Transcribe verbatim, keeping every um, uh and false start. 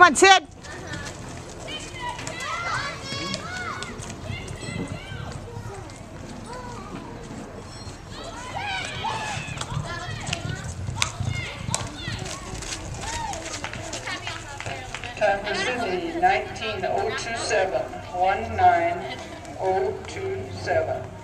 Come on, Sid. Time for Sydney, nineteen oh two seven, one nine oh two seven.